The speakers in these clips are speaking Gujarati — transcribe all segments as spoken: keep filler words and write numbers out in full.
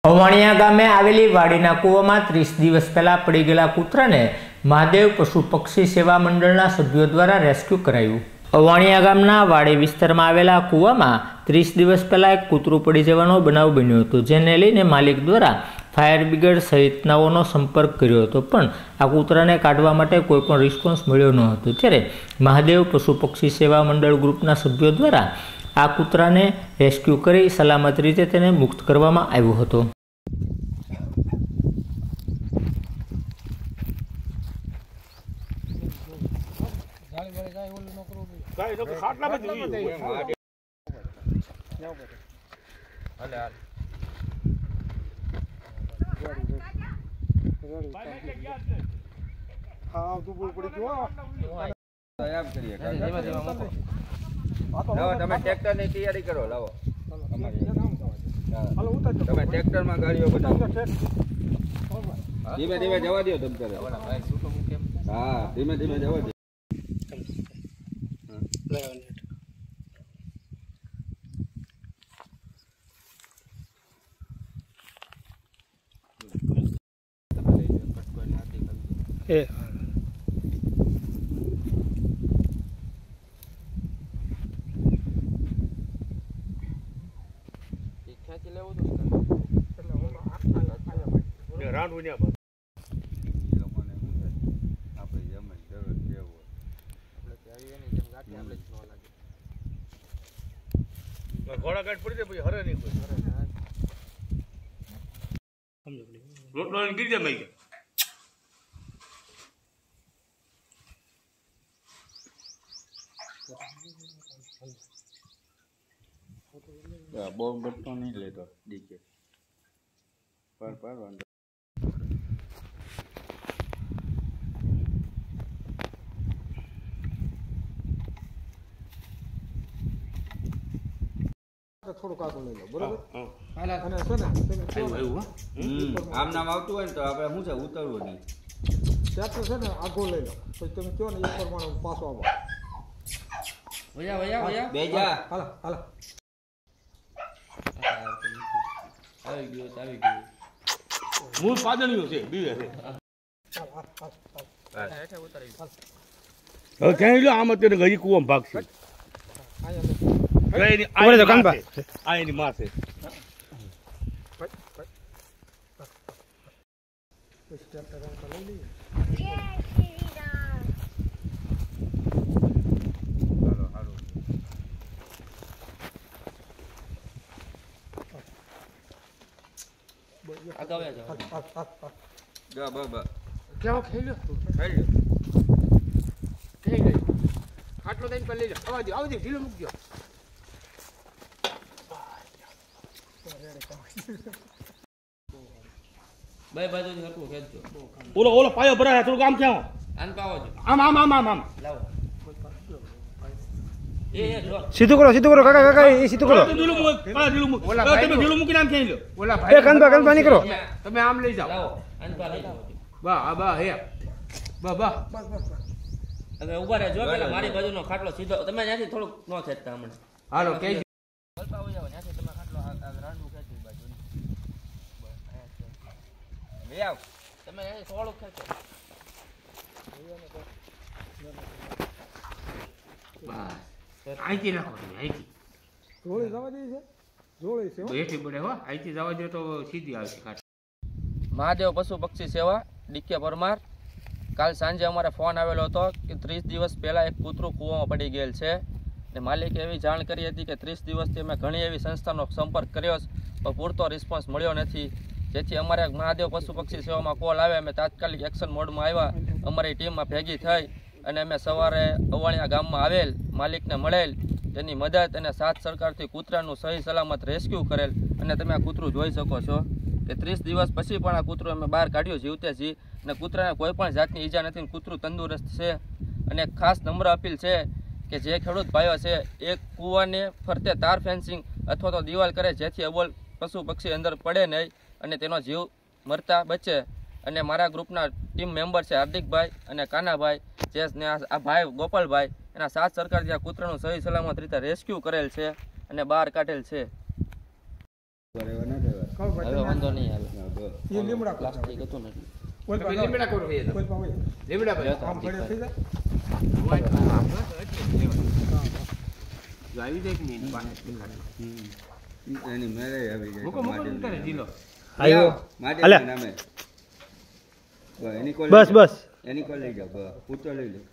અવાણિયા ગામે આવેલી વાડીના કૂવામાં ત્રીસ દિવસ પહેલા પડી ગયેલા કૂતરાને મહાદેવ પશુ પક્ષી સેવા મંડળના સભ્યો દ્વારા રેસ્ક્યુ કરાયું। અવાણિયા ગામના વાડી વિસ્તારમાં આવેલા કૂવામાં ત્રીસ દિવસ પહેલા એક કૂતરું પડી જવાનો બનાવ બન્યો હતો, જેને લઈને માલિક દ્વારા ફાયર બ્રિગેડ સહિતનાઓનો સંપર્ક કર્યો હતો, પણ આ કૂતરાને કાઢવા માટે કોઈ પણ રિસ્પોન્સ મળ્યો ન હતો। ત્યારે મહાદેવ પશુ પક્ષી સેવા મંડળ ગ્રુપના સભ્યો દ્વારા આ કૂતરાને રેસ્ક્યુ કરી સલામત રીતે તેને મુક્ત કરવામાં આવ્યો હતો। તમે ટ્રેક્ટર ની તૈયારી કરો, લાવો તમે ટ્રેક્ટર માં ગાડીઓ બનાવો, ધીમે ધીમે જવા દો તમ તારે, હા ધીમે ધીમે જવા દો। એ ખેંચી લેવું તો રાઉન્ડ વિના બસ લોકોને શું છે, આપણે જેમ જ જરૂર જેવું આપણે ચાહીએ ને જેમ ગાંઠી આપણે જ ન લાગે, ઘોડા ગાંઠ પડી જાય પછી હરે નહીં કોઈ સમજો રોટલો ગીરી જાય મઈ બહુ બટતો નહીં લેતો ડીકે પર પર વાંધો થોડું કાકું લઈ લો, બરોબર? અને છે ને આમ નામ આવતું હોય ને તો આપણે શું છે ઉતરવું નહીં, ટ્રેક્ટર છે ને આગો લઈ લો, પછી તમે કહો ને એ પ્રમાણે પાછો આવો। વયા વયા વયા બેજા હાલો હાલો આવી ગયો આવી ગયો મૂળ પાદણીઓ છે બીવે છે। હવે ક્યાંય લો આમ અત્યારે ગઈ કુવામાં ભાગશે, આ એની માં છે। જા બાબા કેવો ખેલ લો ખાઈ લો, ખેલ લે ખાટલો દઈને પર લઈ લો, આવા દો આવા દો ઢીલો મૂકજો। બે બાજુથી હરખું ખેંચજો, ઓલો ઓલો પાયો ભરાય થોડું આમ ક્યાં આન પાવો જો આમ આમ આમ આમ આમ લાવો એ એ જો સીધું કરો સીધું કરો કાકા કાકા એ સીધું કરો। ઢીલું મૂક પાયો ઢીલું મૂક, ઓલા તમે ભાઈ ઢીલું મૂકીને આમ ક્યાં લો, ઓલા ભાઈ એ કંદા કંદા નહીં કરો, તમે આમ લઈ જાઓ, લાવો આન પા લઈ જાઓ, બા બા હે બા બા હવે ઉભા રહેજો, પેલા મારી બાજુનો ખાટલો સીધો, તમે ત્યાંથી થોડુંક ન ખેંચતા હમણાં, હાલો કે હલપા હોય જાવ ત્યાંથી તમે ખાટલો આ રાંડું ખેંચી બાજુ લઈ આવ, તમે ત્યાંથી થોડુંક ખેંચો, બસ આઈથી નાખો તમે આઈથી જોળી જવા દે છે, જોળી છે બેઠી પડે હો, આઈથી જવા દે તો સીધી આવશે ખાટ। મહાદેવ પશુ પક્ષી સેવા ડીકે પરમાર। કાલ સાંજે અમારે ફોન આવેલો હતો કે ત્રીસ દિવસ પહેલાં એક કૂતરું કૂવામાં પડી ગયેલ છે, ને માલિકે એવી જાણ કરી હતી કે ત્રીસ દિવસથી અમે ઘણી એવી સંસ્થાનો સંપર્ક કર્યો પણ પૂરતો રિસ્પોન્સ મળ્યો નથી, જેથી અમારે મહાદેવ પશુ પક્ષી સેવામાં કોલ આવે, અમે તાત્કાલિક એક્શન મોડમાં આવ્યા, અમારી ટીમમાં ભેગી થઈ અને અમે સવારે અવાણિયા ગામમાં આવેલ, માલિકને મળેલ, તેની મદદ અને સાથ સરકારથી કૂતરાનું સહી સલામત રેસ્ક્યુ કરેલ, અને તમે આ કૂતરું જોઈ શકો છો કે ત્રીસ દિવસ પછી પણ આ કૂતરું અમે બહાર કાઢ્યું જીવતે જી, અને કૂતરાને કોઈ પણ જાતની ઈજા નથી, કૂતરું તંદુરસ્ત છે। અને ખાસ નમ્ર અપીલ છે કે જે ખેડૂત ભાઈઓ છે એક કૂવાને ફરતે તાર ફેન્સિંગ અથવા તો દિવાલ કરે, જેથી અબોલ પશુ પક્ષી અંદર પડે નહીં અને તેનો જીવ મરતા બચે। અને મારા ગ્રુપના ટીમ મેમ્બર છે હાર્દિકભાઈ અને કાનાભાઈ, જે આ ભાઈ ગોપાલભાઈ, એના સાથ સરકારથી આ કૂતરાનું સહી સલામત રીતે રેસ્ક્યુ કરેલ છે અને બહાર કાઢેલ છે। ખબર હવે પડે વાંધો નહીં આવે એ લીમડા પર પ્લાસ્ટિક હતું ને એટલે. કોઈ તમે પર લીમડા કરો ભાઈ કોઈ પર હોય લીમડા પર આમ પડે થઈ જાય જો આવી જાય કે નહીં એની પાસે એની મેરે આવી જાય મૂકો મૂકો ઉતારે જીલો આવ્યો માટેના નામે બસ એની કોલ બસ બસ એની કોલ લઈ જાઓ બસ ઊંચો લઈ લો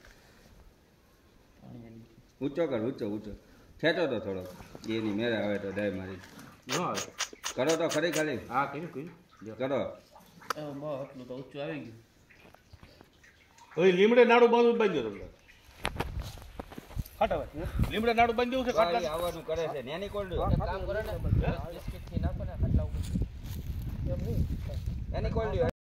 ઊંચો કર ઊંચો ઊંચો ખેંચો તો થોડો એની મેરે આવે તો ડાય મારી ન આવે કરો તો ખરી ખાલી હા કર્યું કર્યું લ્યો. કરો હવે બહુ આટલું તો ઊંચું આવી ગયું. હવે લીમડે નાડું બાંધવું બાંધી દો તમને ખાટા લીમડે નાડું બાંધી દેવું છે ખાટા ભાઈ આવવાનું કરે છે ને એની કોલ એક કામ કરો ને બિસ્કિટ થી નાખો ને ખાટલા ઉપર એની કોલ લ્યો